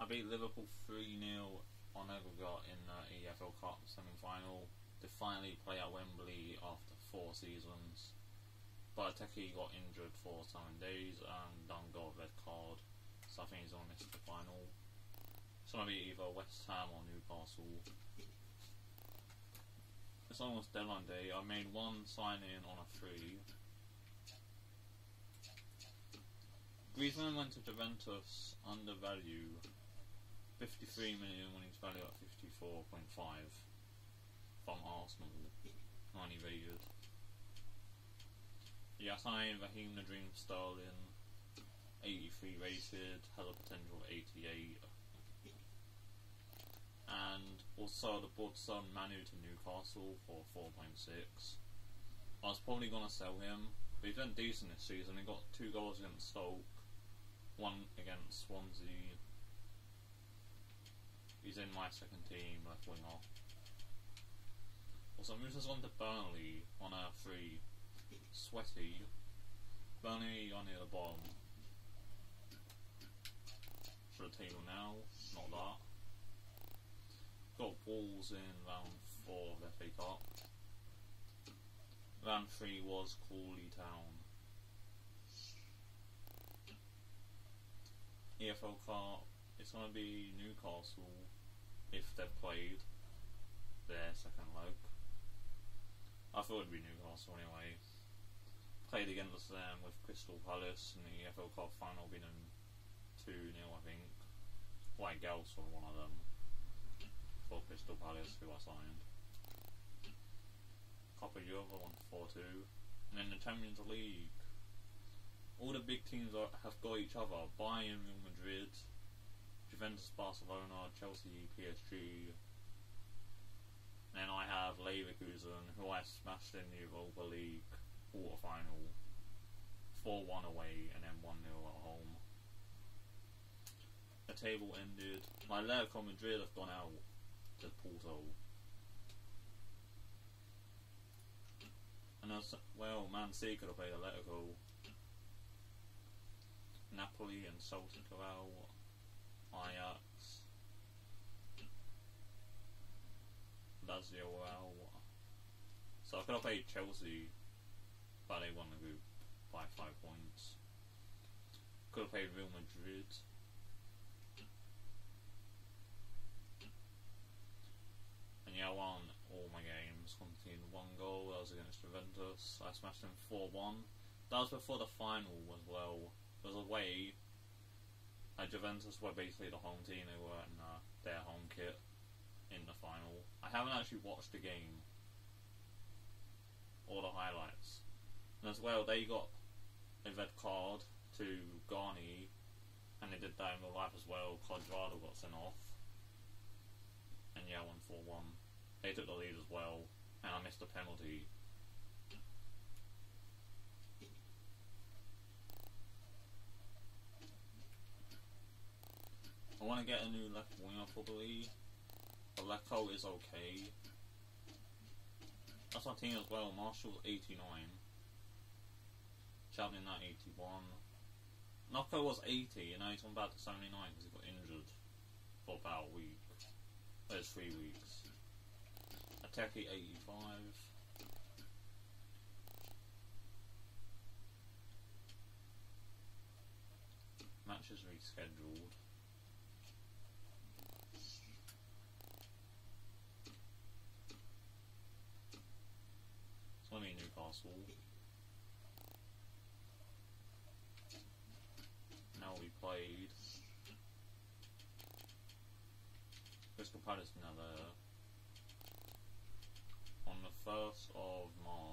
beat Liverpool 3-0 on aggregate in the EFL Cup semi-final to finally play at Wembley after 4 seasons. But Teki got injured for 7 days and Dunn got a red card, so I think he's going to miss the final. It's going to be either West Ham or Newcastle. It's almost deadline day. I made one sign-in on a free. Griezmann went to Juventus under value, 53 million when he's valued at 54.5 from Arsenal, 90 rated. Yeah, I signed Raheem the Dream Sterling, 83 rated, has a potential of 88. And also the bought son Manu to Newcastle for 4.6. I was probably going to sell him, but he's done decent this season. He got 2 goals against Stoke, 1 against Swansea. He's in my second team, left winger. Also moves us on to Burnley on a free. Sweaty. Burnley are near the bottom. For the table now, not that. Got Wolves in round 4 of the FA Cup. Round 3 was Crawley Town. EFL Cup, it's going to be Newcastle if they've played their second leg. I thought it would be Newcastle anyway. Played against them with Crystal Palace in the EFL Cup final, beating 2-0 I think. White Gals for one of them. For Crystal Palace, who I signed. Copa Europa won 4-2. And then the Champions League. All the big teams have got each other. Bayern, Real Madrid, Juventus, Barcelona, Chelsea, PSG. Then I have Leverkusen, who I smashed in the Europa League quarter-final. 4-1 away and then 1-0 at home. The table ended. My Atletico Madrid have gone out to Porto. And well, Man City could have played Atletico. Napoli and Celtic are out. Ajax. Lazio are out. So I could have played Chelsea, but they won the group by 5 points. Could have played Real Madrid. And yeah, I won all my games, conceded 1 goal. That was against Juventus. I smashed them 4-1. That was before the final as well. It was away. Juventus were basically the home team. They were in their home kit in the final. I haven't actually watched the game or the highlights. And as well, they got a red card to Garni, and they did that in real life as well. Quadrado got sent off. And yeah, I won 4-1. They took the lead as well, and I missed a penalty. I want to get a new left winger probably. But Lecco is okay. That's my team as well. Marshall's 89. Chaplin at 81. Nocco was 80 and now he's gone back to 79 because he got injured for about a week. There's 3 weeks. Ateki 85. Matches rescheduled. It's going to be Newcastle. Now we played Crystal Palace now there on the 1st of March.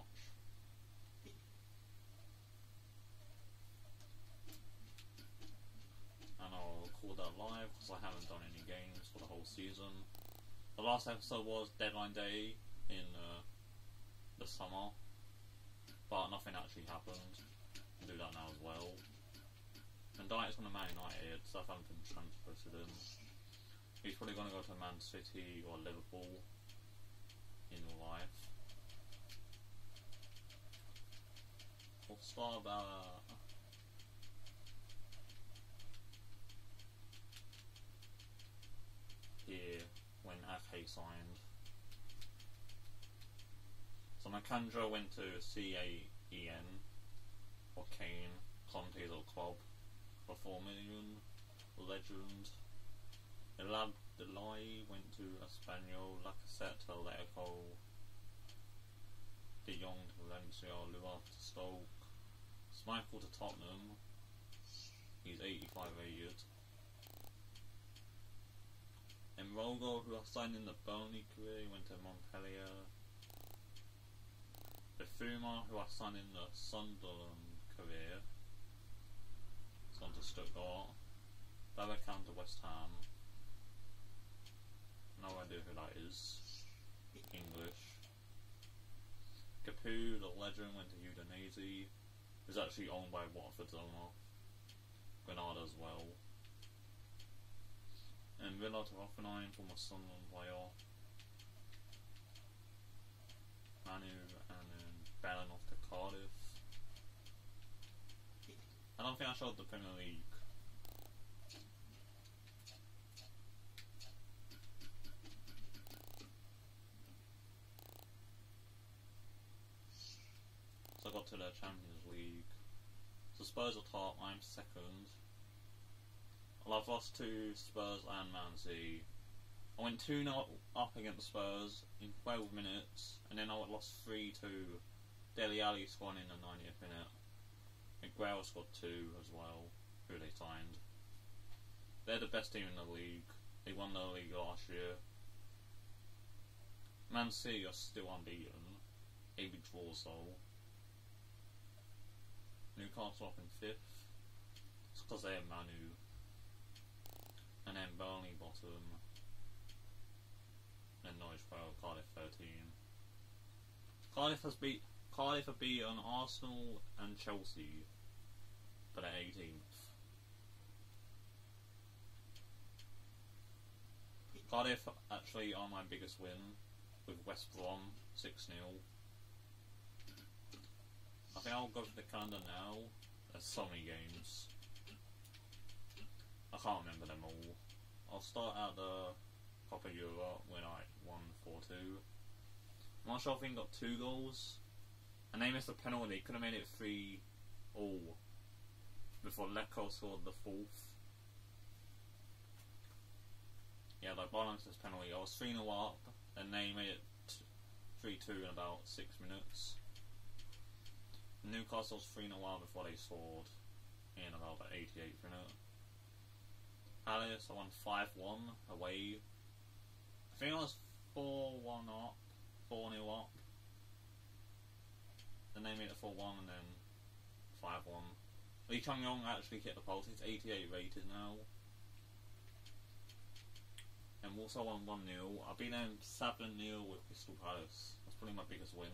And I'll record that live because I haven't done any games for the whole season. The last episode was deadline day in the summer, but nothing actually happened. I'll do that now as well. And Dyke's on the Man United, Southampton transferred him. He's probably going to go to Man City or Liverpool in real life. We'll start about signed. So Macandro went to CAEN, or Kane, Conte's old club, for 4 million. Legend. Elab Delay went to Espanyol, Lacazette to Atletico, De Jong to Valencia, Luar to Stoke, Schmeichel to Tottenham, he's 85 rated. Emrogo, who I signed in the Burnley career, went to Montpellier. Bifuma, who I signed in the Sunderland career, has gone to Stuttgart. Babacan to West Ham. No idea who that is. English. Capu, the legend, went to Udinese. Who's actually owned by Watford's owner. Granada as well. And Villa to Hoffenheim, former Sunderland player. Manu and then Bellingham to Cardiff. I don't think I showed the Premier League. So I got to the Champions League. So Spurs are top, I'm second. Well, I've lost to Spurs and Man City. I went 2-0 up against Spurs in 12 minutes, and then I lost 3-2. Dele Alli scored in the 90th minute. Miguel scored 2 as well, who they signed. They're the best team in the league. They won the league last year. Man City are still unbeaten. 8 draws though. Newcastle up in 5th. It's because they have Manu. And then Burnley bottom. And Norwich Borough, Cardiff 13. Cardiff have beaten Arsenal and Chelsea, but at 18th. Cardiff actually are my biggest win, with West Brom 6-0. I think I'll go for the calendar now. There's so many games. I can't remember them all. I'll start out the Copa Europe when I won 4-2. Marshall, I think, got 2 goals. And they missed a penalty. Could have made it 3-3 before Lecco scored the 4th. Yeah, like Barnes' penalty. I was 3-0 up, and they made it 3-2 in about 6 minutes. Newcastle's 3-0 up before they scored in about the 88th minute. Palace, I won 5-1 away. I think I was 4-1 up, 4-0 up. Then they made it 4-1 and then 5-1. Lee Chung-yong actually hit the post. He's 88 rated now. And also won 1-0. I've been in 7-0 with Crystal Palace. That's probably my biggest win.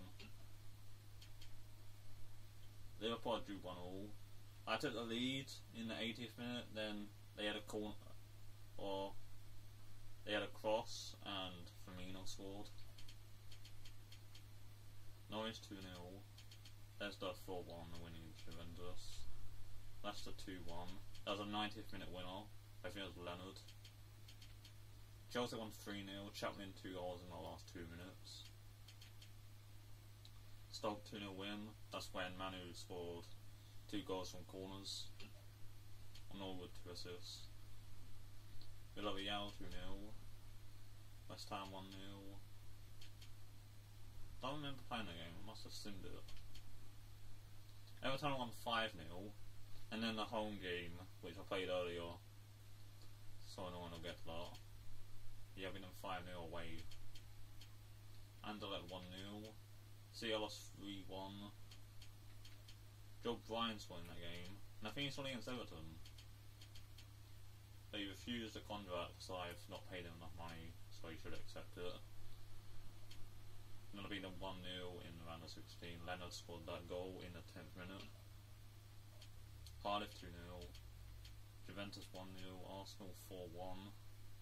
Liverpool drew 1-1. I took the lead in the 80th minute, then they had a corner, or they had a cross, and Firmino scored. Norwich 2-0. There's the 4-1, the winning Juventus. That's the 2-1. That was a 90th minute winner. I think it was Leonard. Chelsea won 3-0. Chaplin 2 goals in the last 2 minutes. Stoke 2-0 win. That's when Manu scored 2 goals from corners. And Norwood 2 assists. Villarreal 2-0. West Ham 1-0. Don't remember playing the game. I must have simmed it. Everton won 5-0. And then the home game, which I played earlier. So no one will get to that. Yeah, we done 5-0 away. Anderlecht 1-0. See, I lost 3-1. Joe Bryan scored in that game. And I think he's only against Everton. They refused the contract, so I've not paid him enough money, so he should accept it. And it'll be the 1-0 in the round of 16. Leonard scored that goal in the 10th minute. Cardiff 2-0. Juventus 1-0. Arsenal 4-1.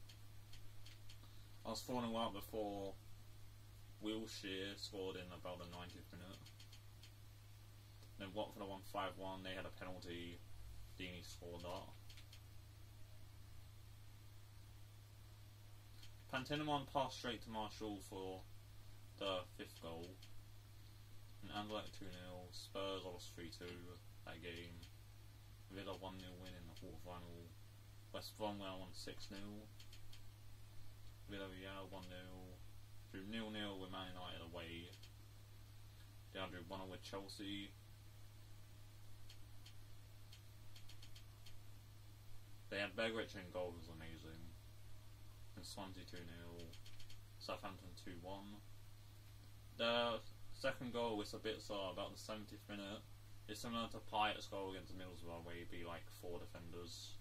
I was 4-0 out before Wilshere scored in about the 90th minute. Then Watford won 5-1. They had a penalty. Deeney scored that. Pantinemon passed straight to Marshall for the 5th goal. And Anderlecht 2-0. Spurs lost 3-2 that game. Villa 1-0 win in the quarter-final. West Brom won 6-0. Villarreal 1-0. Drew 0-0 with Man United away. Then drew 1-0 with Chelsea. They had Begovic in goal, was amazing. And Swansea 2-0. Southampton 2-1. The second goal was a bit about the 70th minute. It's similar to Pyatt's goal against Middlesbrough, where you'd be like 4 defenders.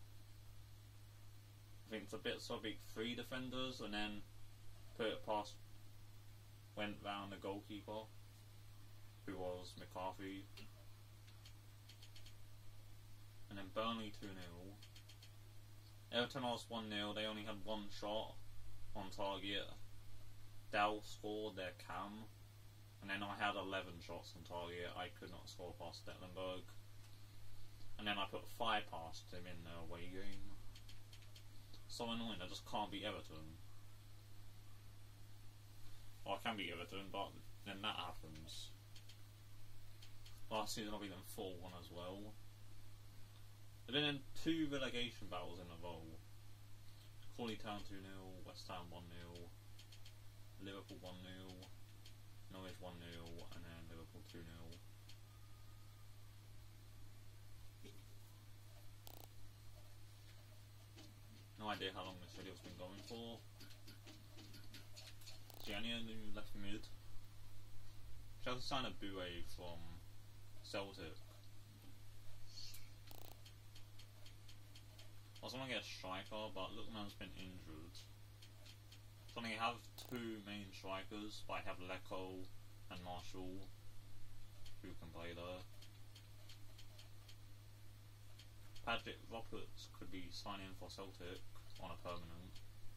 I think it's a bit big 3 defenders, and then put it past, went round the goalkeeper, who was McCarthy. And then Burnley 2-0. Everton lost 1-0, they only had 1 shot on target. Dell scored their cam, and then I had 11 shots on target. I could not score past Stecklenburg. And then I put 5 past him in the away game. So annoying, I just can't beat Everton. Well, I can beat Everton, but then that happens. Last season I beat them 4-1 as well. I've been in 2 relegation battles in a row. Crawley Town 2-0, West Ham 1-0, Liverpool 1-0, Norwich 1-0, and then Liverpool 2-0. No idea how long this video's been going for. Gianni, new left mid. Chelsea signed a Boué from Celtic. I was going to get a striker, but Lookman's been injured. So I have 2 main strikers, but I have Lecco and Marshall, who can play there. Patrick Roberts could be signing for Celtic on a permanent.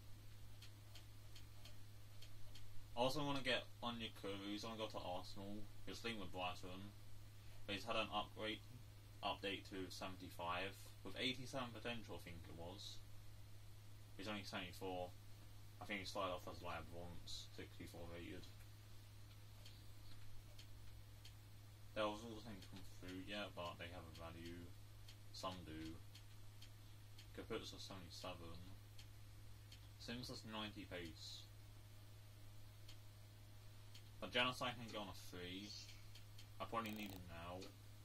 I also want to get Onyekuru, he's going to go to Arsenal. He was linked with Brighton, but he's had an update to 75 with 87 potential, I think it was. He's only 74. I think he started off as like bronze, 64 rated. There was all things come through yet, but they have a value. Some do. Caputo's a 77. Sims has 90 pace. But Genocide can go on a 3. I probably need him now.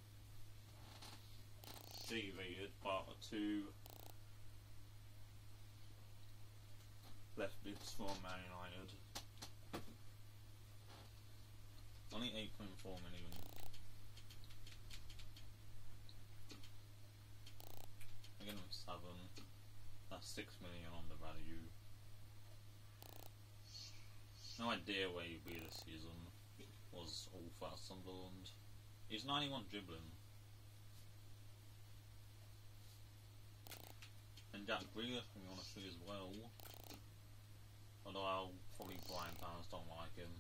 3 rated, but a 2 left bids for Man United. Only 8.4 million. I get him 7. That's 6 million on the value. No idea where he'd be this season. Was all for Sunderland. He's 91 dribbling. And Jack Grealish can be on a 3 as well. Although I'll probably Brian fans don't like him.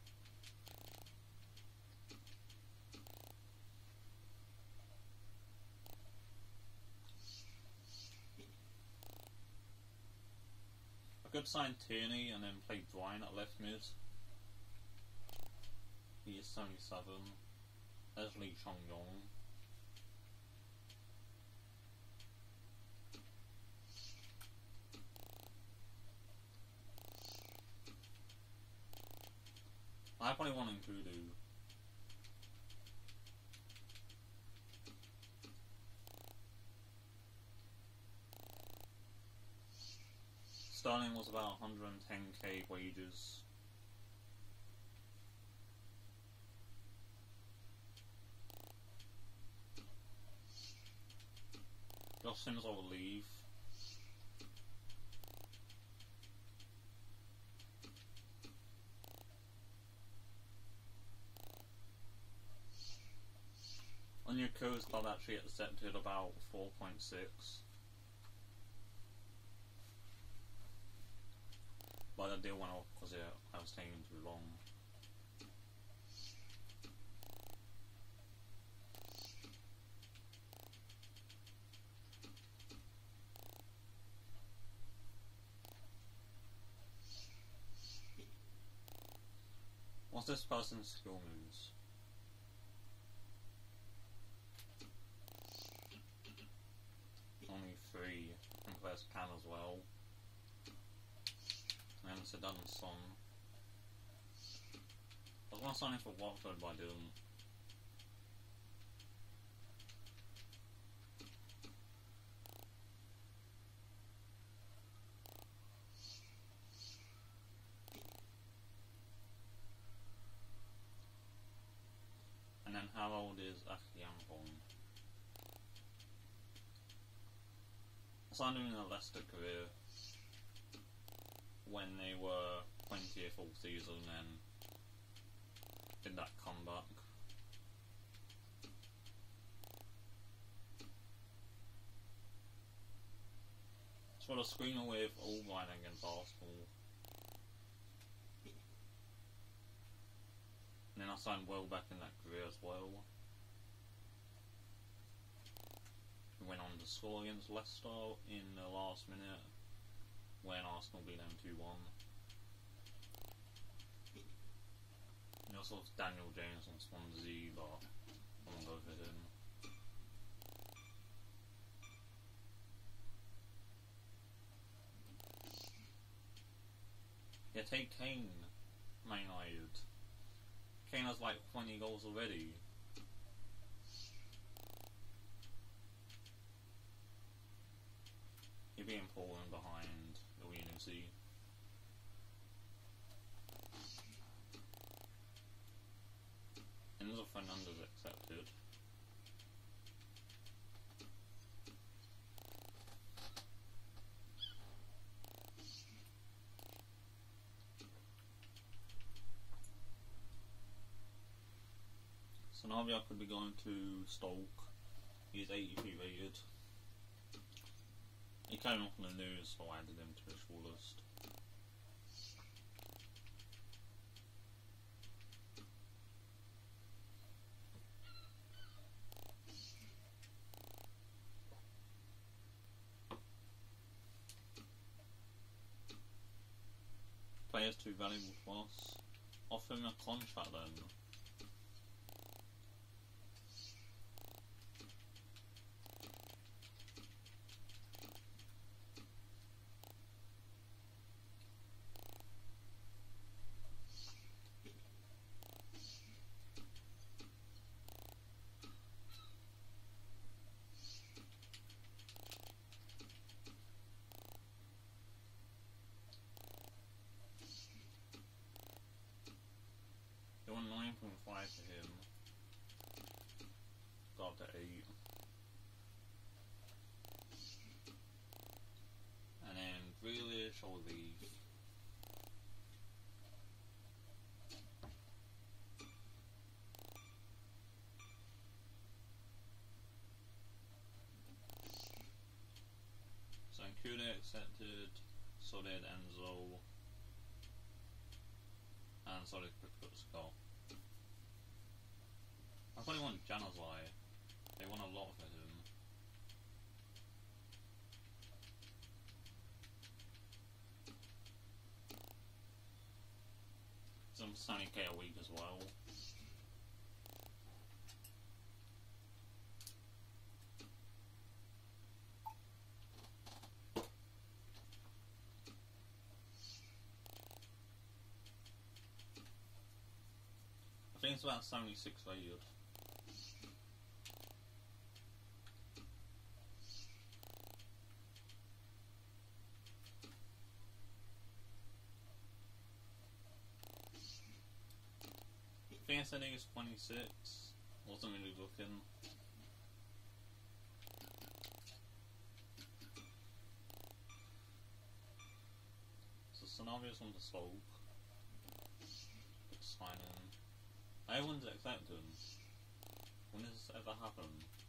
I could sign Tierney and then play Brian at left mid. He is 77. There's Lee Chong Yong. I probably want Nkudu. Sterling was about 110k wages. Josh Sims will leave. On your codes club actually accepted about 4.6. But the deal went off because I was taking too long. What's this person's skill moves? Only 3, and there's Pan as well. And Sedan's Son. I was gonna sign in for Watford, but I didn't. And then how old is Akiampon? I signed him in a Leicester career when they were 20th all season and did that comeback. So the screener with Albright against Arsenal. And then I signed Welbeck in that career as well. We went on to score against Leicester in the last minute when Arsenal beat them 2-1. And also Daniel James on Swansea, but I won't go for him. Yeah, take Kane, Man United. Kane has like 20 goals already. He'll be important behind Illuminati. Enzo Fernandez accepted. Sanabria could be going to Stoke. He's 83 rated. He came up in the news, so I added him to the shortlist. Players too valuable for us. Offer him a contract then. They won 9.5 for him. Got up to 8. And then Grealish or leave. So Kude accepted, so did Enzo, and so did Kukutzko. I thought he wanted Januzaj. They won a lot for him. Some 70k a week as well. I think it's about 76 rated. I think I is 26. Wasn't really looking. So Scenarios on the Stoke. Sign in. Everyone's accepted. When does this ever happen?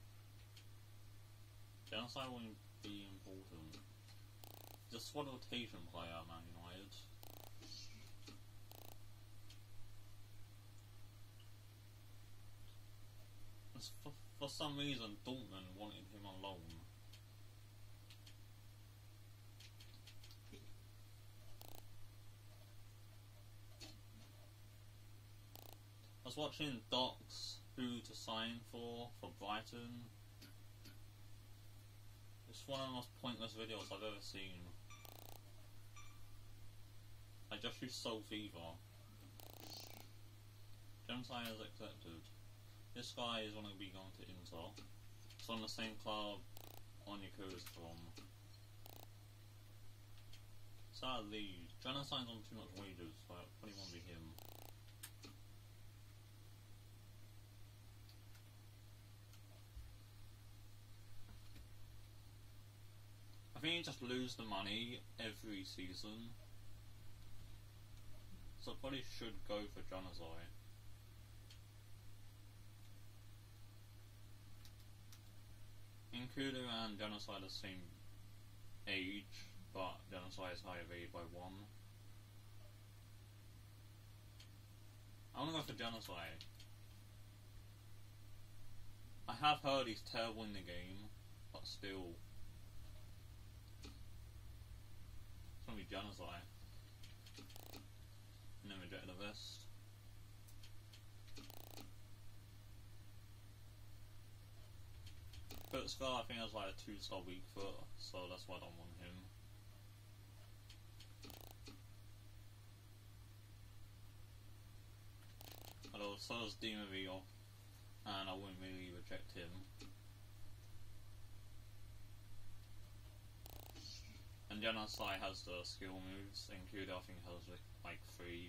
Genocide wouldn't be important. Just squad rotation player at Man United. For some reason, Dortmund wanted him on loan. was watching Docs who to sign for Brighton. It's one of the most pointless videos I've ever seen. I just used Soul Fever. Genocide is accepted. This guy is going to be going to Inter. It's on the same club Onyeka is from. Sadly, Genocide's on too much wages, so I probably won't be him. I think you just lose the money every season. So I probably should go for Genocide. Nkudu and Genocide are the same age, but Genocide is higher rated by 1. I want to go for Genocide. I have heard he's terrible in the game, but still. It's gonna be Genocide. And then reject the rest. Foot Scar, I think has like a 2-star weak foot, so that's why I don't want him. Although, so does Di Maria, and I wouldn't really reject him. And Genocide has the skill moves, and Kudo I think has like 3.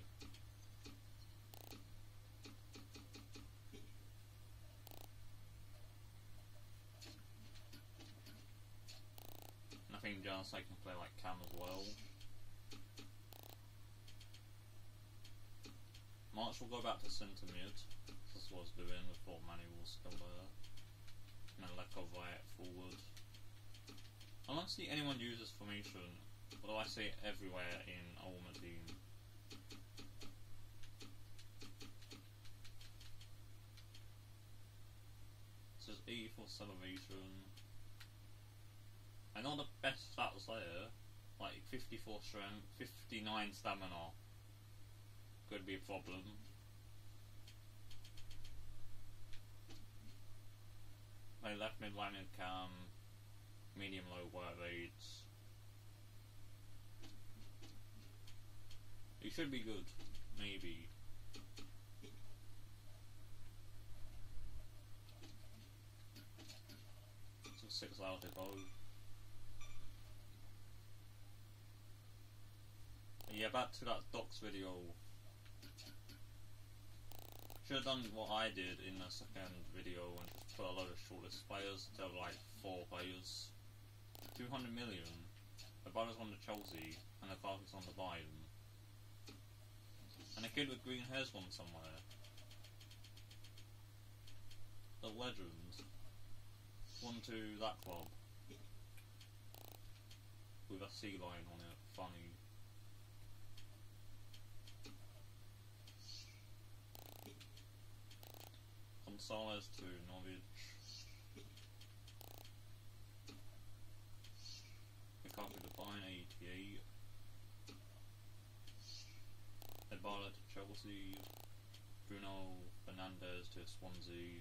And I think Genocide can play like Cam as well. March will go back to centre mid, that's what I was doing before Manny was still there. And then Leko right forward. I don't see anyone use this formation, although I see it everywhere in Ultimate Team. This is 84 Celebration. I know the best stats there, like 54 strength, 59 stamina. Could be a problem. My left mid, right mid Cam. Medium low work rates. He should be good, maybe. So 6 out of both. Yeah, back to that Docs video. Should have done what I did in the second video and just put a load of shortlist players instead of like 4 players. 200 million. The Brothers on the Chelsea, and the Falcons on the Bayern. And a kid with green hair's gone somewhere. The legend. One to that club. With a sea lion on it. Funny. Gonzalez to Norwich. Lukaku to Bayern, 88. Edbala to Chelsea. Bruno Fernandes to Swansea.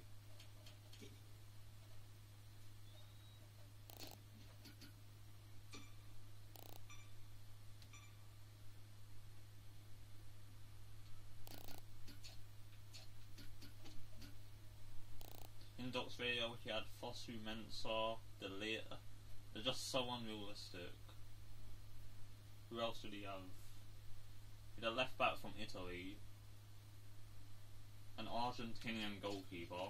In Doc's video he had Fosu Mensah, De Ligt. They're just so unrealistic. Who else did he have? He had a left back from Italy. An Argentinian goalkeeper.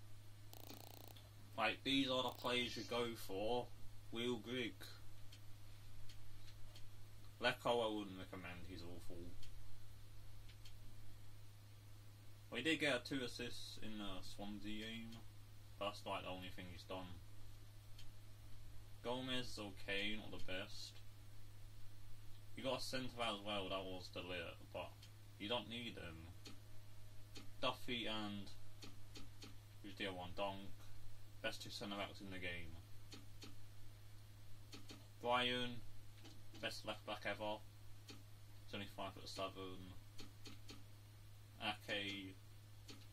Like, these are the players you go for. Will Grigg. Leko I wouldn't recommend, he's awful. Well, he did get 2 assists in the Swansea game. That's like the only thing he's done. Gomez is okay, not the best. You got a centre as well, that was De Ligt, but you don't need him. Duffy and who's the other one? Donk. Best 2 centre backs in the game. Brian, best left back ever. He's only 5'7". Ake,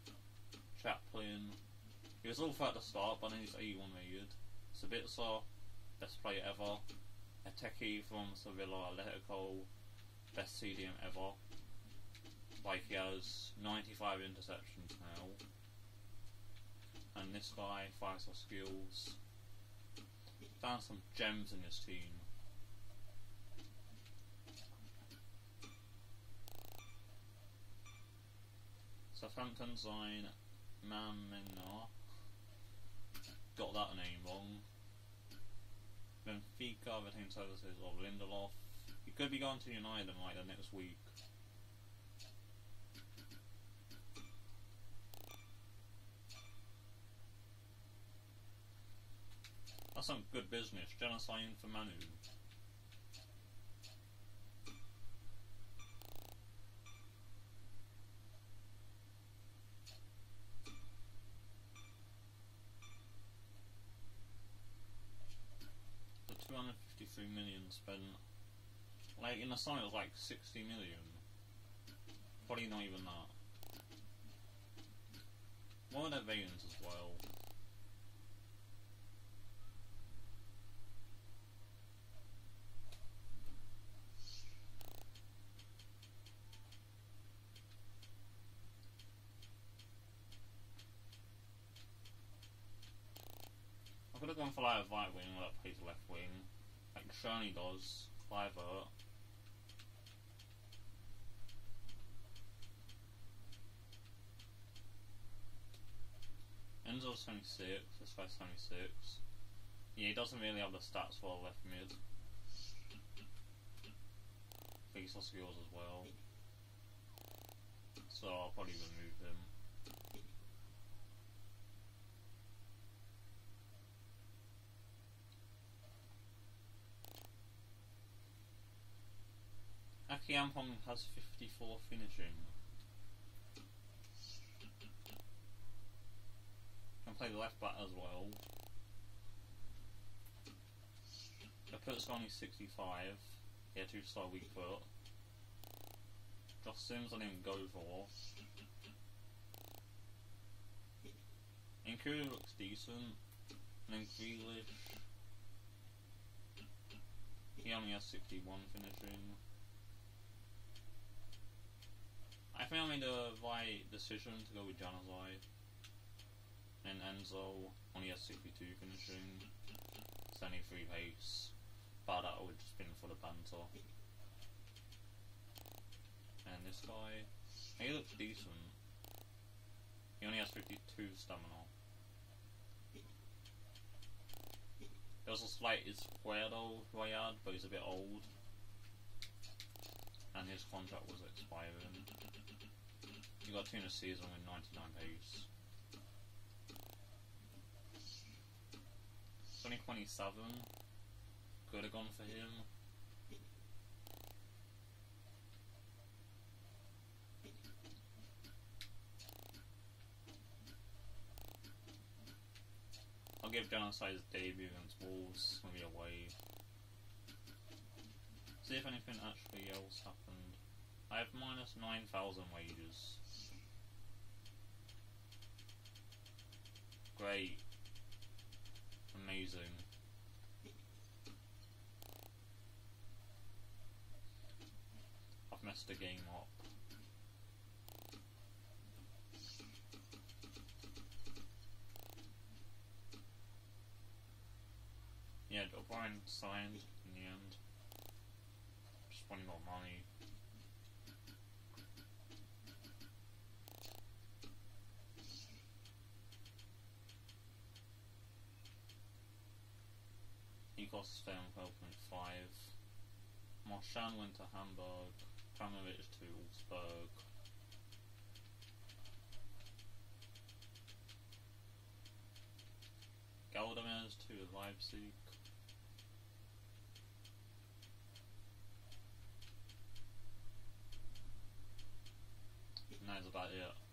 Chaplin. He was all for at the start, but then he's 81 rated. Sabitzer, best player ever. Eteki from Sevilla Atletico, best CDM ever. Like, he has 95 interceptions now. And this guy, 5-star skills. Found some gems in his team. Southampton sign Mamena. Got that name wrong. Benfica retained services of Lindelof. He could be going to United like the next week. That's some good business. Genocide for Manu. The 253 million spent. Like in the summer it was like 60 million. Probably not even that. What are their variants as well? I could have gone for like a right wing that plays left wing, like Sherney does, Clivert. Enzo's 26, this guy's 26. Yeah, he doesn't really have the stats for a left mid. Facial skills as well. So I'll probably remove him. Aki Ampong has 54 finishing. Can play the left back as well. Kaput's only 65. Yeah, 2-star weak foot. Josh Sims I didn't go for. Nkuru looks decent. And then Grealish. He only has 61 finishing. I think I made the right decision to go with Januzaj. And Enzo only has 62 finishing. 73 pace. But that would just been for the banter. And this guy, he looks decent. He only has 52 stamina. There was a slight Izquierdo who I had, but he's a bit old. And his contract was expiring. He got 2 in a season with 99 pace. 2027. Could have gone for him. I'll give Genocid's debut against Wolves. Gonna be away. See if anything actually else happened. I have minus 9,000 wages. Great. Amazing. I've messed the game up. Yeah, O'Brien signed in the end. Just wanting more money. He cost 12.5. Marchand went to Hamburg. Kramovich to Augsburg. Galdamez to Leipzig. And that's about it.